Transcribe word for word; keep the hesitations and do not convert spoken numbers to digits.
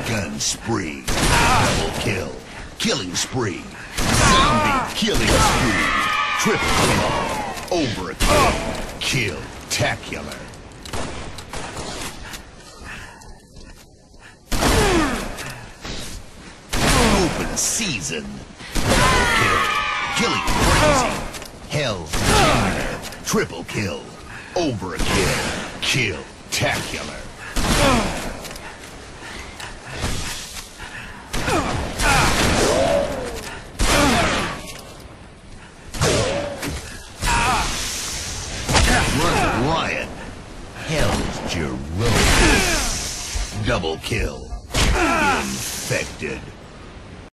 Shotgun spree. Double kill. Killing spree. Zombie killing spree. Triple kill. Overkill. Killtacular. Open season. Double kill. Killing frenzy. Hell's Fire. Triple kill. Overkill. Killtacular. Run Riot. Hell's Jerome. Double kill. Infected.